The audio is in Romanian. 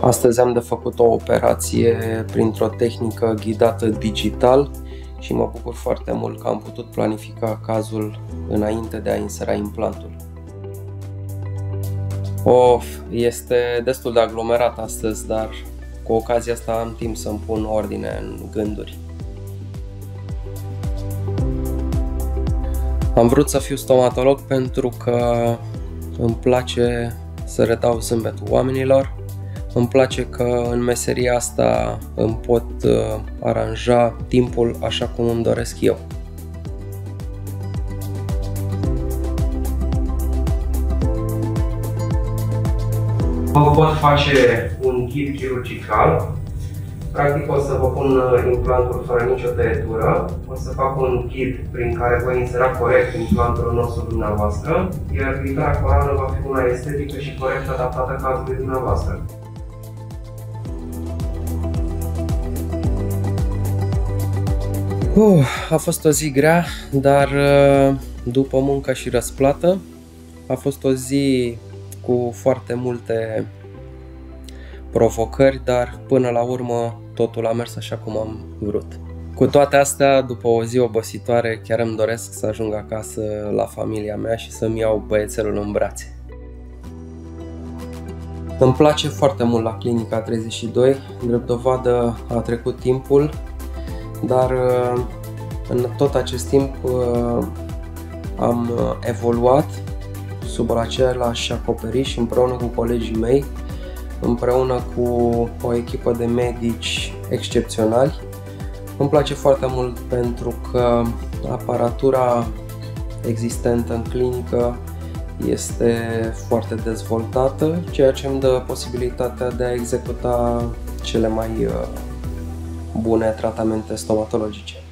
Astăzi am de făcut o operație printr-o tehnică ghidată digital și mă bucur foarte mult că am putut planifica cazul înainte de a insera implantul. Este destul de aglomerat astăzi, dar cu ocazia asta am timp să-mi pun ordine în gânduri. Am vrut să fiu stomatolog pentru că îmi place să redau zâmbetul oamenilor. Îmi place că în meseria asta îmi pot aranja timpul așa cum îmi doresc eu. Vă pot face un ghid chirurgical. Practic o să vă pun implantul fără nicio tăietură. O să fac un ghid prin care voi insera corect implantul în osul dumneavoastră, iar ridarea corală va fi una estetică și corect adaptată cazului dumneavoastră. A fost o zi grea, dar după muncă și răsplată. A fost o zi cu foarte multe provocări, dar până la urmă totul a mers așa cum am vrut. Cu toate astea, după o zi obositoare, chiar îmi doresc să ajung acasă la familia mea și să-mi iau băiețelul în brațe. Îmi place foarte mult la Clinica 32, drept dovadă a trecut timpul, dar în tot acest timp am evoluat sub același acoperiș împreună cu colegii mei, împreună cu o echipă de medici excepționali. Îmi place foarte mult pentru că aparatura existentă în clinică este foarte dezvoltată, ceea ce îmi dă posibilitatea de a executa cele mai bune tratamente stomatologice.